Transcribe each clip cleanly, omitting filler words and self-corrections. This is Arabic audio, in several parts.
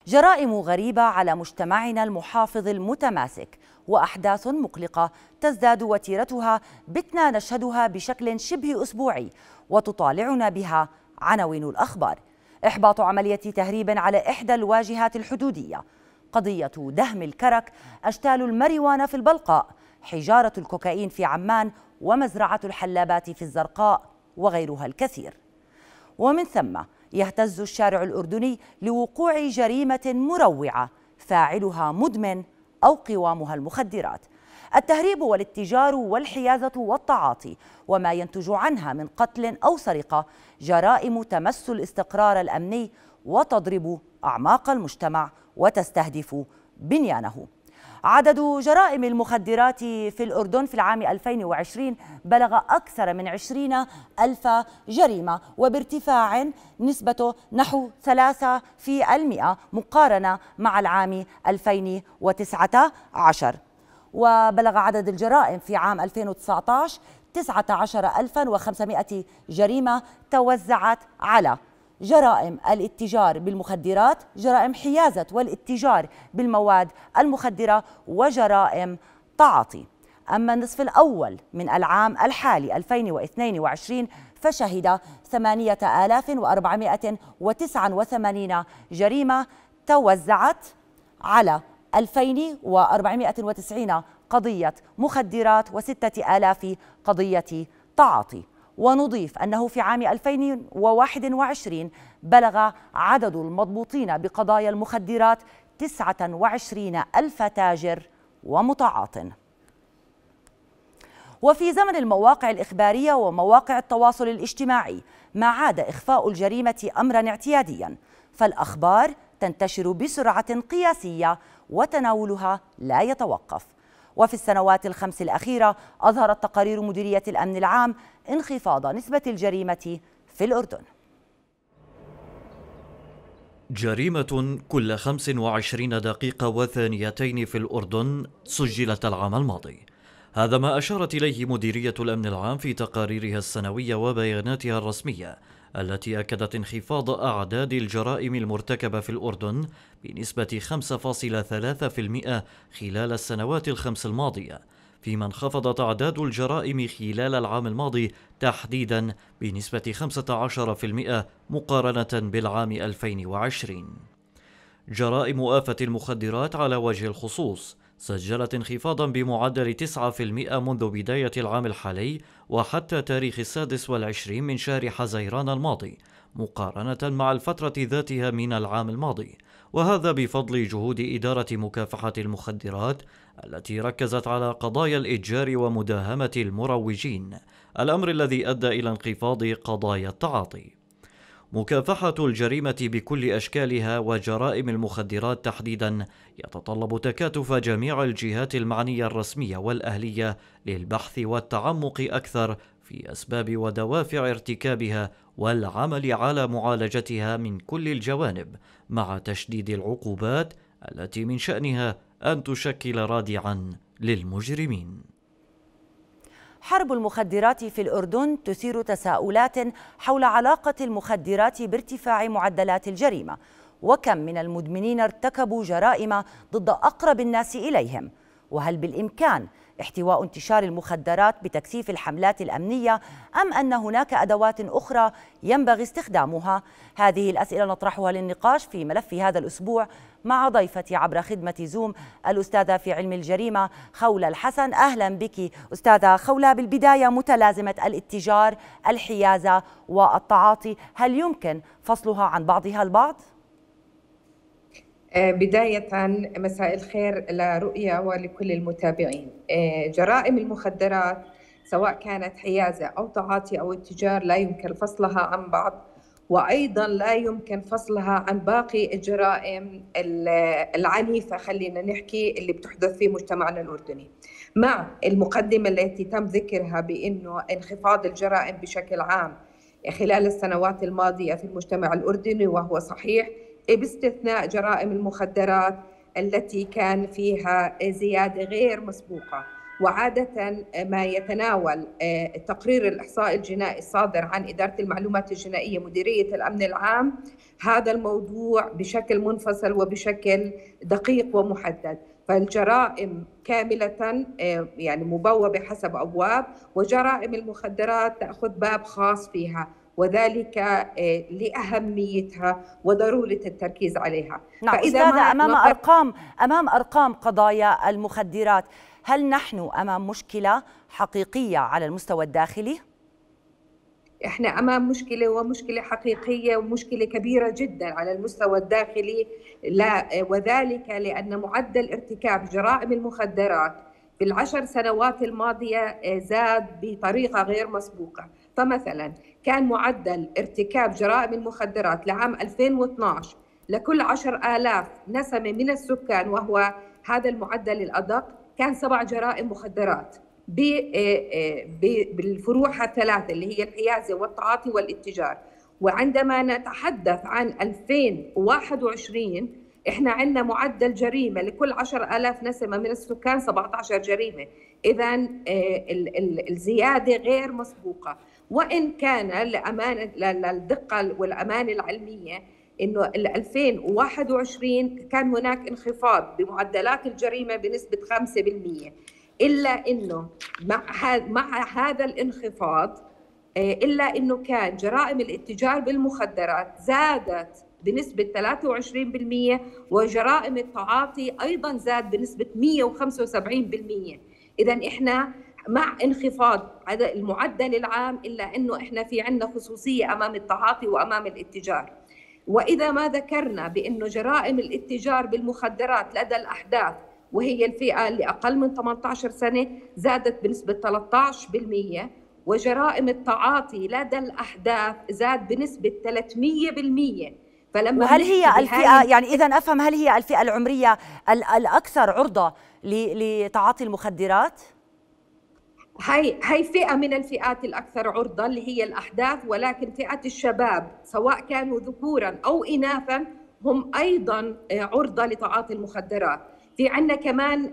جرائم غريبة على مجتمعنا المحافظ المتماسك، وأحداث مقلقة تزداد وتيرتها بتنا نشهدها بشكل شبه أسبوعي وتطالعنا بها عناوين الأخبار. إحباط عملية تهريب على إحدى الواجهات الحدودية، قضية دهم الكرك، أشتال الماريوانا في البلقاء، حجارة الكوكايين في عمان، ومزرعة الحلابات في الزرقاء، وغيرها الكثير. ومن ثم يهتز الشارع الأردني لوقوع جريمة مروعة فاعلها مدمن أو قوامها المخدرات. التهريب والاتجار والحيازة والتعاطي وما ينتج عنها من قتل أو سرقة جرائم تمس الاستقرار الأمني وتضرب أعماق المجتمع وتستهدف بنيانه. عدد جرائم المخدرات في الأردن في العام 2020 بلغ أكثر من 20 ألف جريمة، وبارتفاع نسبته نحو 3% مقارنة مع العام 2019. وبلغ عدد الجرائم في عام 2019 19,500 جريمة توزعت على جرائم الاتجار بالمخدرات، جرائم حيازة والاتجار بالمواد المخدرة، وجرائم تعاطي. أما النصف الأول من العام الحالي 2022 فشهد 8,489 جريمة توزعت على 2,490 قضية مخدرات و6,000 قضية تعاطي. ونضيف أنه في عام 2021 بلغ عدد المضبوطين بقضايا المخدرات 29 ألف تاجر ومتعاط. وفي زمن المواقع الإخبارية ومواقع التواصل الاجتماعي ما عاد إخفاء الجريمة أمرا اعتياديا، فالأخبار تنتشر بسرعة قياسية وتناولها لا يتوقف. وفي السنوات الخمس الأخيرة أظهرت تقارير مديرية الأمن العام انخفاض نسبة الجريمة في الأردن. جريمة كل 25 دقيقة وثانيتين في الأردن سجلت العام الماضي، هذا ما أشارت إليه مديرية الأمن العام في تقاريرها السنوية وبياناتها الرسمية، التي أكدت انخفاض أعداد الجرائم المرتكبة في الأردن بنسبة 5.3% خلال السنوات الخمس الماضية، فيما انخفضت أعداد الجرائم خلال العام الماضي تحديدا بنسبة 15% مقارنة بالعام 2020. جرائم آفة المخدرات على وجه الخصوص سجلت انخفاضا بمعدل 9% منذ بداية العام الحالي وحتى تاريخ 26 من شهر حزيران الماضي، مقارنة مع الفترة ذاتها من العام الماضي، وهذا بفضل جهود إدارة مكافحة المخدرات التي ركزت على قضايا الإتجار ومداهمة المروجين، الأمر الذي أدى إلى انخفاض قضايا التعاطي. مكافحة الجريمة بكل أشكالها وجرائم المخدرات تحديدا يتطلب تكاتف جميع الجهات المعنية الرسمية والأهلية للبحث والتعمق أكثر في أسباب ودوافع ارتكابها والعمل على معالجتها من كل الجوانب، مع تشديد العقوبات التي من شأنها أن تشكل رادعا للمجرمين. حرب المخدرات في الأردن تثير تساؤلات حول علاقة المخدرات بارتفاع معدلات الجريمة، وكم من المدمنين ارتكبوا جرائم ضد أقرب الناس إليهم، وهل بالإمكان احتواء انتشار المخدرات بتكثيف الحملات الأمنية أم أن هناك أدوات أخرى ينبغي استخدامها؟ هذه الأسئلة نطرحها للنقاش في ملف هذا الأسبوع مع ضيفتي عبر خدمة زوم الأستاذة في علم الجريمة خولة الحسن. أهلا بك أستاذة خولة. بالبداية، متلازمة الاتجار، الحيازة والتعاطي، هل يمكن فصلها عن بعضها البعض؟ بداية مساء الخير لرؤيا ولكل المتابعين. جرائم المخدرات سواء كانت حيازة أو تعاطي أو اتجار لا يمكن فصلها عن بعض، وأيضا لا يمكن فصلها عن باقي الجرائم العنيفة خلينا نحكي اللي بتحدث في مجتمعنا الأردني، مع المقدمة التي تم ذكرها بأنه انخفاض الجرائم بشكل عام خلال السنوات الماضية في المجتمع الأردني، وهو صحيح باستثناء جرائم المخدرات التي كان فيها زيادة غير مسبوقة وعادة ما يتناول التقرير الإحصائي الجنائي الصادر عن إدارة المعلومات الجنائية مديرية الأمن العام هذا الموضوع بشكل منفصل وبشكل دقيق ومحدد. فالجرائم كاملة يعني مبوبة حسب أبواب، وجرائم المخدرات تأخذ باب خاص فيها، وذلك لأهميتها وضرورة التركيز عليها. نعم أستاذة، أمام أرقام قضايا المخدرات، هل نحن أمام مشكلة حقيقية على المستوى الداخلي؟ احنا امام مشكله، ومشكله حقيقيه، ومشكله كبيره جدا على المستوى الداخلي، لا وذلك لان معدل ارتكاب جرائم المخدرات في ال10 سنوات الماضيه زاد بطريقه غير مسبوقه. فمثلا كان معدل ارتكاب جرائم المخدرات لعام 2012 لكل 10,000 نسمه من السكان، وهو هذا المعدل الادق، كان 7 جرائم مخدرات بالفروعها الثلاثة اللي هي الحيازة والتعاطي والاتجار. وعندما نتحدث عن 2021 احنا عندنا معدل جريمة لكل 10,000 نسمة من السكان 17 جريمة. إذن الزيادة غير مسبوقة، وإن كان للدقة والأمانة العلمية إنه 2021 كان هناك انخفاض بمعدلات الجريمة بنسبة 5%، إلا أنه مع هذا الانخفاض إلا أنه كان جرائم الاتجار بالمخدرات زادت بنسبة 23%، وجرائم التعاطي أيضا زاد بنسبة 175%. إذن إحنا مع انخفاض المعدل العام إلا أنه إحنا في عندنا خصوصية أمام التعاطي وأمام الاتجار. وإذا ما ذكرنا بأنه جرائم الاتجار بالمخدرات لدى الأحداث وهي الفئة اللي أقل من 18 سنة زادت بنسبة 13%، وجرائم التعاطي لدى الأحداث زاد بنسبة 300%. فلما وهل هي الفئة، يعني إذا أفهم، هل هي الفئة العمرية الأكثر عرضة لتعاطي المخدرات؟ هي فئة من الفئات الأكثر عرضة اللي هي الأحداث، ولكن فئة الشباب سواء كانوا ذكورا أو إناثا هم أيضا عرضة لتعاطي المخدرات. في عندنا كمان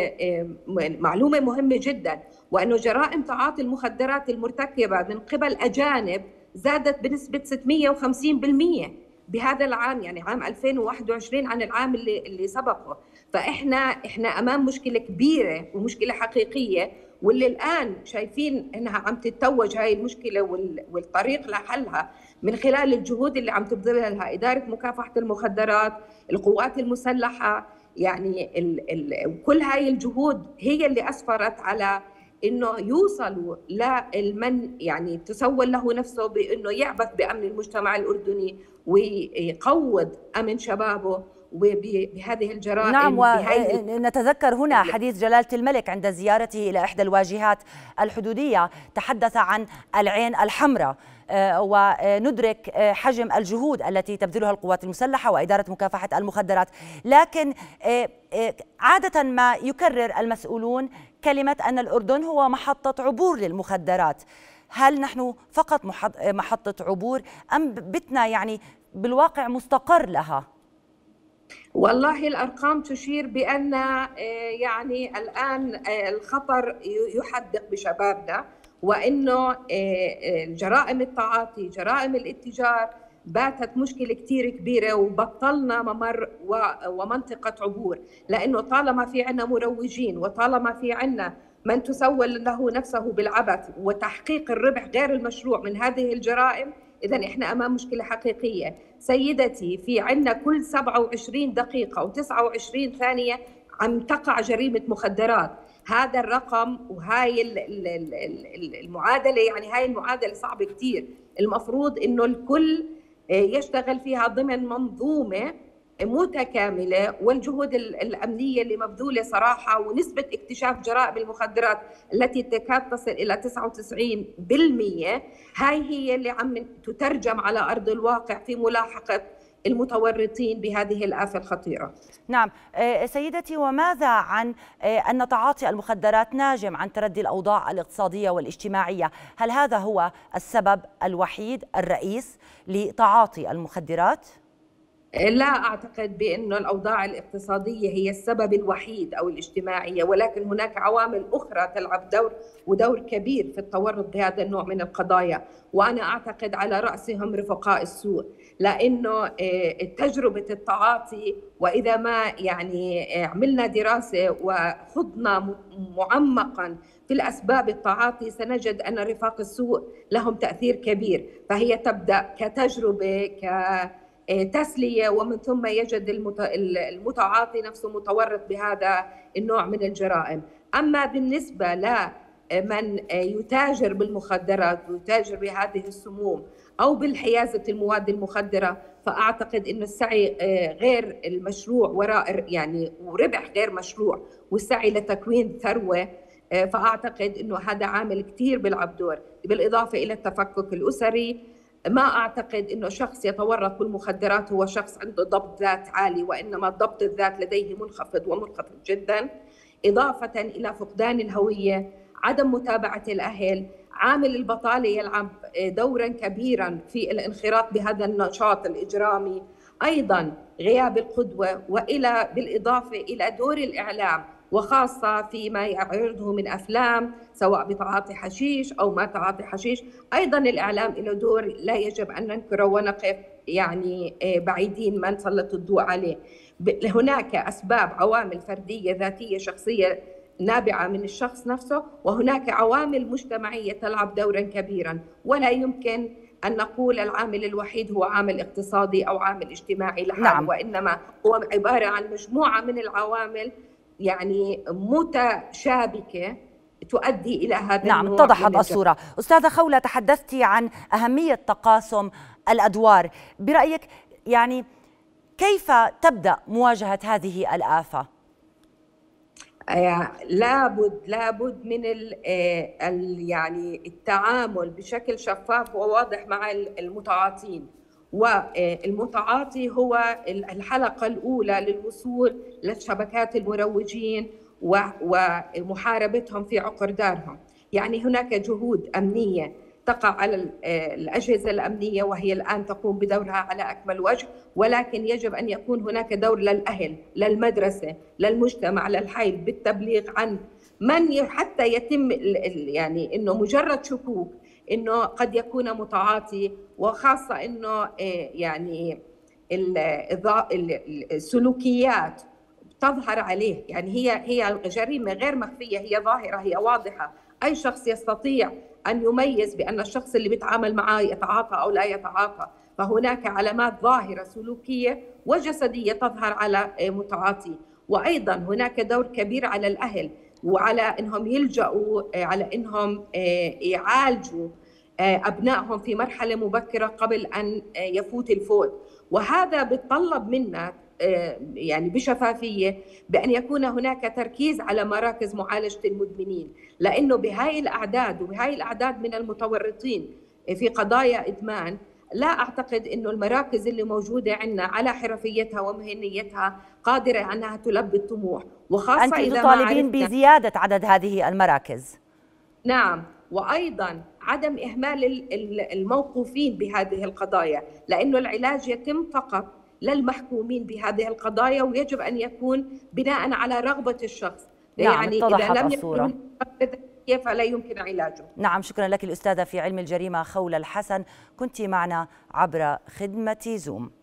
معلومة مهمة جدا، وأنه جرائم تعاطي المخدرات المرتكبة من قبل أجانب زادت بنسبة 650% بهذا العام، يعني عام 2021 عن العام اللي سبقه. فإحنا أمام مشكلة كبيرة ومشكلة حقيقية، واللي الآن شايفين أنها عم تتوج هاي المشكلة والطريق لحلها من خلال الجهود اللي عم تبذلها لها إدارة مكافحة المخدرات، القوات المسلحة. يعني كل هاي الجهود هي اللي أسفرت على إنه يوصلوا لمن يعني تسول له نفسه بإنه يعبث بأمن المجتمع الأردني ويقوض أمن شبابه وبهذه الجرائم. نعم، ونتذكر هنا حديث جلالة الملك عند زيارته إلى إحدى الواجهات الحدودية، تحدث عن العين الحمراء، وندرك حجم الجهود التي تبذلها القوات المسلحة وإدارة مكافحة المخدرات. لكن عادة ما يكرر المسؤولون كلمة أن الأردن هو محطة عبور للمخدرات. هل نحن فقط محطة عبور أم بتنا يعني بالواقع مستقر لها؟ والله الأرقام تشير بأن يعني الآن الخطر يحدق بشبابنا، وإنه جرائم التعاطي، جرائم الاتجار باتت مشكلة كتير كبيرة، وبطلنا ممر ومنطقة عبور، لأنه طالما في عنا مروجين وطالما في عنا من تسول له نفسه بالعبث وتحقيق الربح غير المشروع من هذه الجرائم، إذن إحنا أمام مشكلة حقيقية. سيدتي، في عنا كل 27 دقيقة و29 ثانية عم تقع جريمة مخدرات. هذا الرقم وهاي المعادلة، يعني هاي المعادلة صعبة كتير. المفروض إنه الكل يشتغل فيها ضمن منظومة متكاملة، والجهود الأمنية اللي مبذولة صراحة، ونسبة اكتشاف جرائم المخدرات التي تكاد تصل إلى 99%، هاي هي اللي عم تترجم على أرض الواقع في ملاحقة المتورطين بهذه الآفة الخطيرة. نعم سيدتي، وماذا عن أن تعاطي المخدرات ناجم عن تردي الأوضاع الاقتصادية والاجتماعية؟ هل هذا هو السبب الوحيد الرئيس لتعاطي المخدرات؟ لا أعتقد بأنه الأوضاع الاقتصادية هي السبب الوحيد أو الاجتماعية، ولكن هناك عوامل أخرى تلعب ودور كبير في التورط بهذا النوع من القضايا، وأنا أعتقد على رأسهم رفقاء السوء، لأنه تجربة التعاطي، وإذا ما يعني عملنا دراسة وخضنا معمقا في الأسباب التعاطي سنجد أن رفاق السوء لهم تأثير كبير، فهي تبدأ كتجربة تسلية، ومن ثم يجد المتعاطي نفسه متورط بهذا النوع من الجرائم. أما بالنسبة لمن يتاجر بالمخدرات ويتاجر بهذه السموم أو بالحيازة المواد المخدرة، فأعتقد أن السعي غير المشروع وراء يعني وربح غير مشروع والسعي لتكوين ثروة، فأعتقد أنه هذا عامل كتير بيلعب دور، بالإضافة إلى التفكك الأسري. ما أعتقد أنه شخص يتورط بالمخدرات هو شخص عنده ضبط ذات عالي، وإنما ضبط الذات لديه منخفض ومنخفض جدا، إضافة إلى فقدان الهوية، عدم متابعة الأهل. عامل البطالة يلعب دورا كبيرا في الانخراط بهذا النشاط الإجرامي، أيضا غياب القدوة، وإلى بالإضافة إلى دور الإعلام، وخاصة فيما يعرضه من أفلام سواء بتعاطي حشيش أو ما تعاطي حشيش. أيضا الإعلام له دور لا يجب أن ننكره ونقف يعني بعيدين ما نسلط الضوء عليه. هناك أسباب عوامل فردية ذاتية شخصية نابعة من الشخص نفسه، وهناك عوامل مجتمعية تلعب دورا كبيرا، ولا يمكن أن نقول العامل الوحيد هو عامل اقتصادي أو عامل اجتماعي لحاله. نعم. وإنما هو عبارة عن مجموعة من العوامل يعني متشابكة تؤدي إلى هذا نعم، اتضحت الصورة. أستاذة خولة، تحدثت عن أهمية تقاسم الأدوار، برأيك يعني كيف تبدأ مواجهة هذه الآفة؟ لابد من يعني التعامل بشكل شفاف وواضح مع المتعاطين، والمتعاطي هو الحلقة الأولى للوصول لشبكات المروجين ومحاربتهم في عقر دارهم. يعني هناك جهود أمنية تقع على الأجهزة الأمنية، وهي الآن تقوم بدورها على أكمل وجه، ولكن يجب أن يكون هناك دور للأهل، للمدرسة، للمجتمع، للحي، بالتبليغ عن من حتى يتم يعني إنه مجرد شكوك إنه قد يكون متعاطي، وخاصة إنه يعني السلوكيات تظهر عليه، يعني هي جريمة غير مخفية، هي ظاهرة، هي واضحة، أي شخص يستطيع أن يميز بأن الشخص اللي بيتعامل معه يتعاطى أو لا يتعاطى. فهناك علامات ظاهرة سلوكية وجسدية تظهر على متعاطي. وأيضا هناك دور كبير على الأهل، وعلى أنهم يلجأوا على أنهم يعالجوا أبنائهم في مرحلة مبكرة قبل أن يفوت الفوت. وهذا بيتطلب منا يعني بشفافية بأن يكون هناك تركيز على مراكز معالجة المدمنين، لأنه بهاي الأعداد وبهاي الأعداد من المتورطين في قضايا إدمان، لا أعتقد أنه المراكز اللي موجودة عندنا على حرفيتها ومهنيتها قادرة أنها تلبي الطموح، وخاصة أنت تطالبين بزيادة عدد هذه المراكز. نعم، وأيضا عدم إهمال الموقوفين بهذه القضايا، لأنه العلاج يتم فقط للمحكومين بهذه القضايا، ويجب أن يكون بناء على رغبة الشخص. نعم، يعني إذا لم يكن كيف لا يمكن علاجه. نعم، شكرا لك الأستاذة في علم الجريمة خولة الحسن، كنت معنا عبر خدمة زوم.